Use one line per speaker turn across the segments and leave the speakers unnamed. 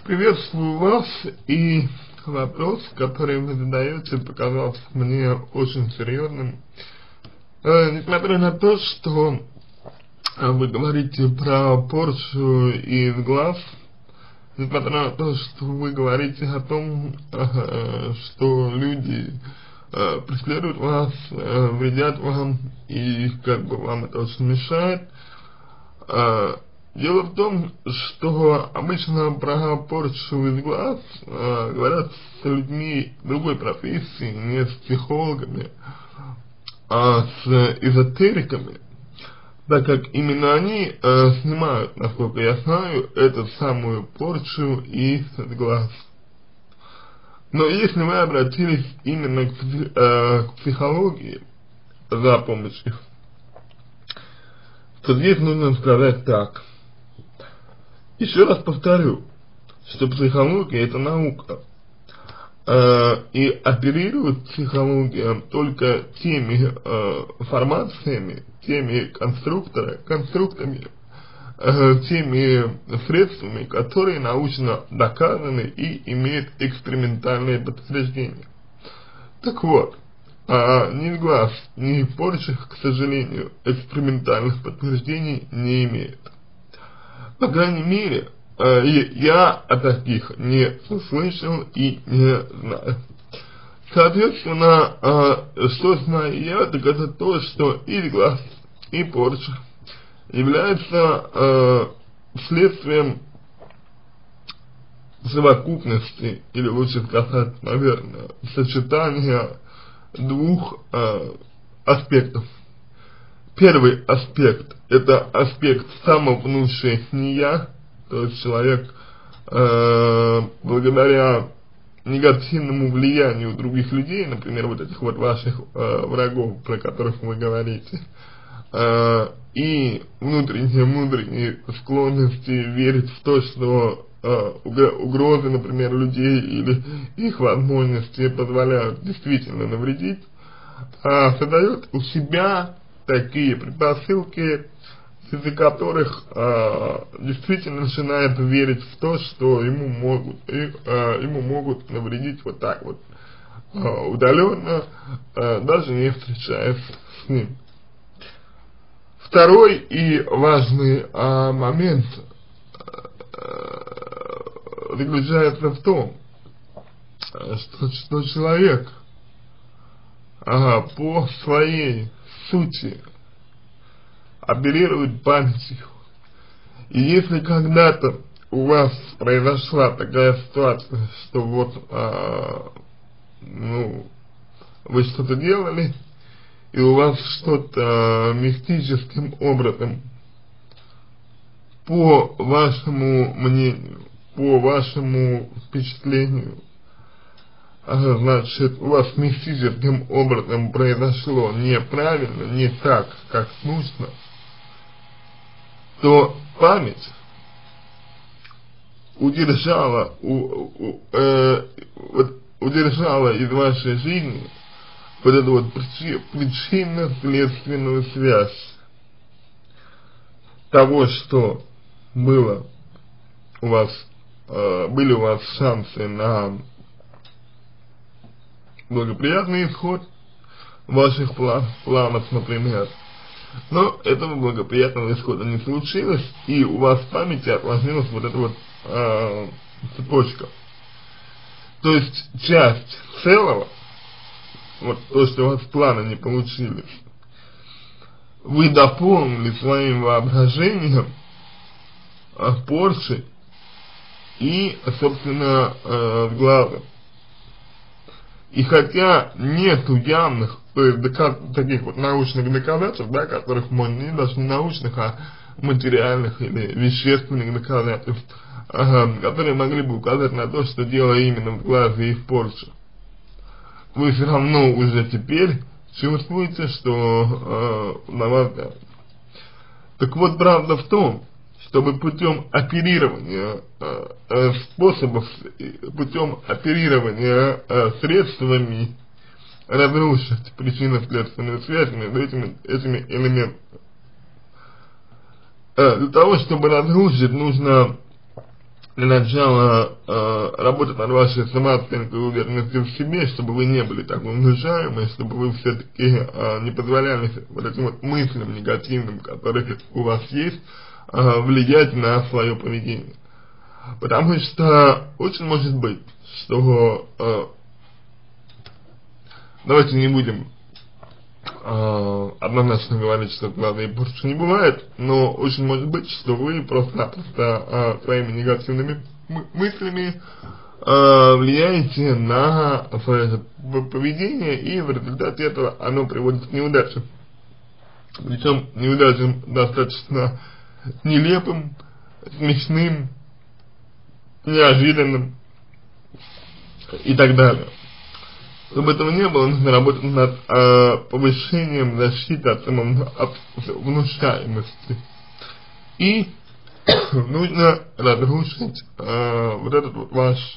Приветствую вас, и вопрос, который вы задаете, показался мне очень серьезным. Несмотря на то, что вы говорите про порчу из глаз, несмотря на то, что вы говорите о том, что люди преследуют вас, вредят вам, и как бы вам это очень мешает, дело в том, что обычно про порчу из глаз говорят с людьми другой профессии, не с психологами, а с эзотериками, так как именно они снимают, насколько я знаю, эту самую порчу из глаз. Но если вы обратились именно к психологии за помощью, то здесь нужно сказать так. Еще раз повторю, что психология — это наука, и оперирует психология только теми формациями, теми конструктами, теми средствами, которые научно доказаны и имеют экспериментальные подтверждения. Так вот, ни глаз, ни порча, к сожалению, экспериментальных подтверждений не имеет. По крайней мере, я о таких не слышал и не знаю. Соответственно, что знаю я, так это то, что и глаз, и порча являются следствием совокупности, или лучше сказать, наверное, сочетания двух аспектов. Первый аспект — это аспект самовнушения, то есть человек благодаря негативному влиянию других людей, например, вот этих вот ваших врагов, про которых вы говорите, и внутренней склонности верить в то, что угрозы, например, людей или их возможности позволяют действительно навредить, создает у себя такие предпосылки, из-за которых действительно начинает верить в то, что ему могут навредить вот так вот, удаленно, даже не встречаясь с ним. Второй и важный момент заключается в том, что человек по своей сути оперирует памятью. И если когда-то у вас произошла такая ситуация, что вот вы что-то делали, и у вас что-то мистическим образом, по вашему мнению, по вашему впечатлению, значит, у вас мистическим образом произошло неправильно, не так, как нужно, то память удержала из вашей жизни вот эту вот причинно-следственную связь того, что были у вас шансы на благоприятный исход ваших планов, например, но этого благоприятного исхода не случилось, и у вас в памяти отложилась вот эта вот цепочка. То есть часть целого, вот то, что у вас планы не получились, вы дополнили своим воображением порчей и, собственно, глазом. И хотя нету явных, то есть таких вот научных доказательств, да, которых можно, не даже не научных, а материальных или вещественных доказательств, которые могли бы указать на то, что дело именно в глазе и в порче, вы все равно уже теперь чувствуете, что на вас давят. Так вот, правда в том, чтобы путем оперирования средствами разрушить причинно-следственную связь между этими элементами. Для того, чтобы разрушить, нужно для начала работать над вашей самооценкой и уверенностью в себе, чтобы вы не были такой внушаемой, чтобы вы все-таки не позволяли вот этим вот мыслям негативным, которые у вас есть, влиять на свое поведение. Потому что очень может быть, что давайте не будем однозначно говорить, что глаза и порчи не бывает, но очень может быть, что вы просто-напросто своими негативными мыслями влияете на свое поведение, и в результате этого оно приводит к неудачам. Причем неудачам достаточно нелепым, смешным, неожиданным и так далее. Чтобы этого не было, нужно работать над повышением защиты от внушаемости. И нужно разрушить вот этот вот ваш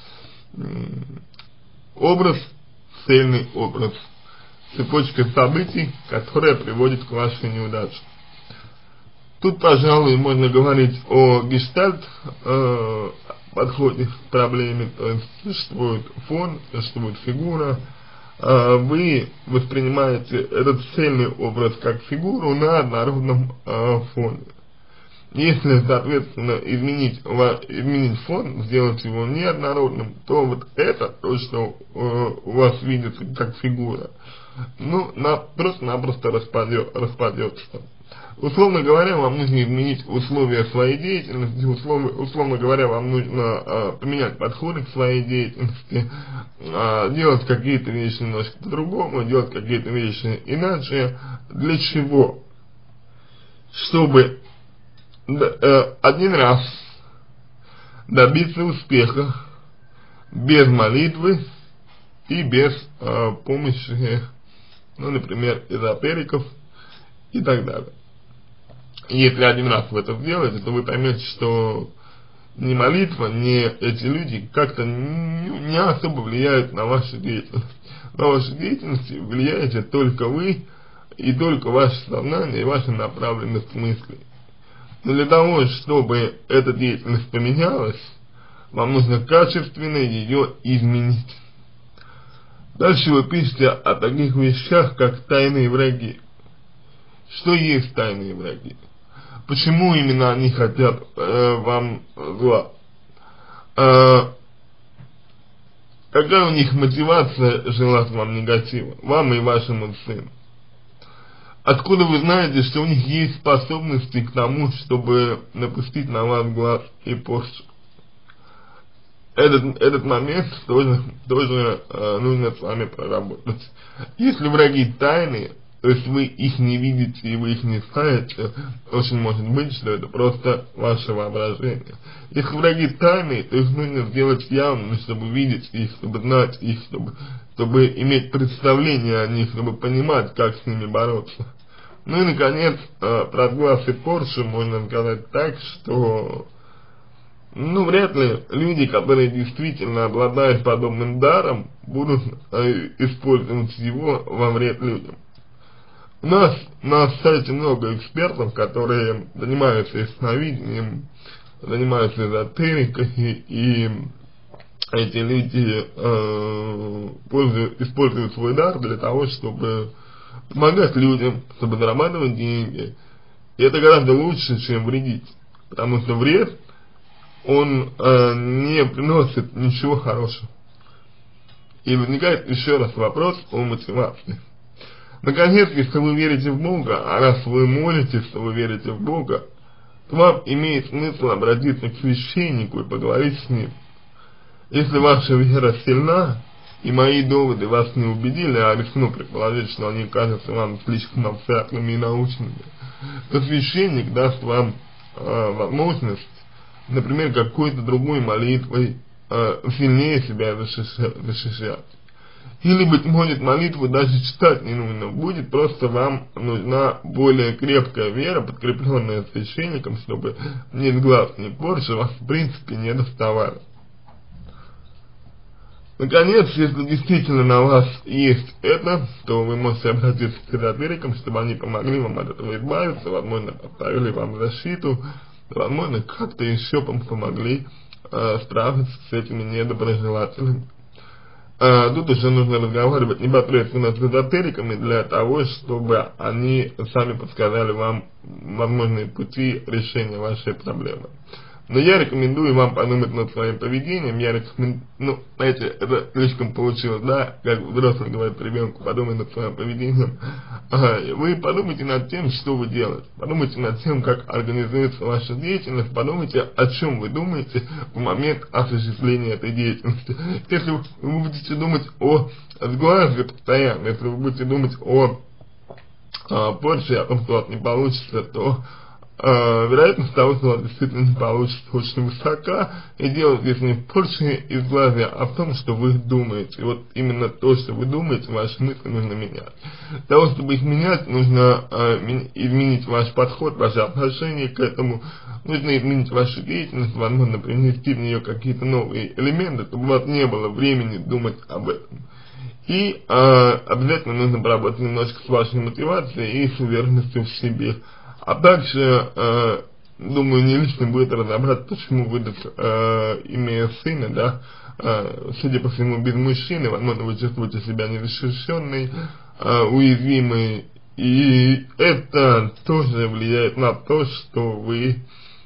образ, цельный образ, цепочка событий, которая приводит к вашей неудаче. Тут, пожалуй, можно говорить о гештальт подходе к проблеме, то есть существует фон, существует фигура, вы воспринимаете этот цельный образ как фигуру на однородном фоне. Если, соответственно, изменить фон, сделать его неоднородным, то вот это, то, что у вас видится как фигура, ну, просто-напросто распадется. Условно говоря, вам нужно изменить условия своей деятельности, условно говоря, вам нужно поменять подходы к своей деятельности, делать какие-то вещи немножко по-другому, делать какие-то вещи иначе. Для чего? Чтобы один раз добиться успеха без молитвы и без помощи, ну, например, эзотериков и так далее. Если один раз вы это сделаете, то вы поймете, что ни молитва, ни эти люди как-то не особо влияют на вашу деятельность. На вашу деятельность влияете только вы и только ваше сознание и ваша направленность мыслей. Но для того, чтобы эта деятельность поменялась, вам нужно качественно ее изменить. Дальше вы пишете о таких вещах, как тайные враги. Что есть тайные враги? Почему именно они хотят вам зла? Какая у них мотивация желать вам негатива, вам и вашему сыну? Откуда вы знаете, что у них есть способности к тому, чтобы напустить на вас глаз и порчу? Этот момент тоже нужно с вами проработать. Если враги тайные, то есть вы их не видите и вы их не знаете, очень может быть, что это просто ваше воображение. Если враги тайные, то их нужно сделать явными, чтобы видеть их, чтобы знать их, чтобы иметь представление о них, чтобы понимать, как с ними бороться. Ну и, наконец, про глаз и порчу можно сказать так, что, ну, вряд ли люди, которые действительно обладают подобным даром, будут использовать его во вред людям. На сайте много экспертов, которые занимаются ясновидением, занимаются эзотерикой, и эти люди используют свой дар для того, чтобы помогать людям, чтобы зарабатывать деньги. И это гораздо лучше, чем вредить, потому что вред, он не приносит ничего хорошего. И возникает еще раз вопрос о мотивации. Наконец, если вы верите в Бога, а раз вы молитесь, что вы верите в Бога, то вам имеет смысл обратиться к священнику и поговорить с ним. Если ваша вера сильна, и мои доводы вас не убедили, а рискну предположить, что они кажутся вам слишком абстрактными и научными, то священник даст вам возможность, например, какой-то другой молитвой сильнее себя защищать. Или, быть может, молитву даже читать не нужно будет, просто вам нужна более крепкая вера, подкрепленная священником, чтобы ни глаз, ни порча вас в принципе не доставали. Наконец, если действительно на вас есть это, то вы можете обратиться к эзотерикам, чтобы они помогли вам от этого избавиться, возможно, поставили вам защиту, возможно, как-то еще помогли справиться с этими недоброжелателями. Тут уже нужно разговаривать непосредственно с эзотериками для того, чтобы они сами подсказали вам возможные пути решения вашей проблемы. Но я рекомендую вам подумать над своим поведением, я рекомендую, ну, знаете, это слишком получилось, да, как взрослый говорит ребенку, подумай над своим поведением. Вы подумайте над тем, что вы делаете, подумайте над тем, как организуется ваша деятельность, подумайте, о чем вы думаете в момент осуществления этой деятельности. Если вы будете думать о сглазе постоянно, если вы будете думать о Порше, о том, что у вас не получится, то вероятность того, что у вас действительно не получится, очень высока, и дело здесь не в Порше и в глазе, а в том, что вы думаете. И вот именно то, что вы думаете, ваши мысли нужно менять. Для того, чтобы их менять, нужно изменить ваш подход, ваше отношение к этому, нужно изменить вашу деятельность, возможно, принести в нее какие-то новые элементы, чтобы у вас не было времени думать об этом. И обязательно нужно поработать немножко с вашей мотивацией и с уверенностью в себе. А также, думаю, не лишним будет разобраться, почему вы, имея сына, да, судя по всему, без мужчины, возможно, вы чувствуете себя незащищенной, уязвимой, и это тоже влияет на то, что вы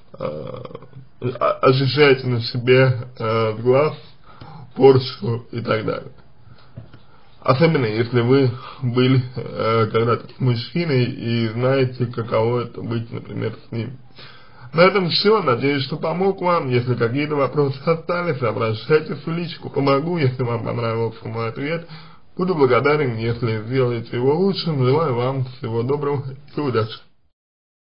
ощущаете на себе глаз, порчу и так далее. Особенно, если вы были когда-то с мужчиной и знаете, каково это быть, например, с ним. На этом все. Надеюсь, что помог вам. Если какие-то вопросы остались, обращайтесь в личку. Помогу, если вам понравился мой ответ. Буду благодарен, если сделаете его лучшим. Желаю вам всего доброго и удачи.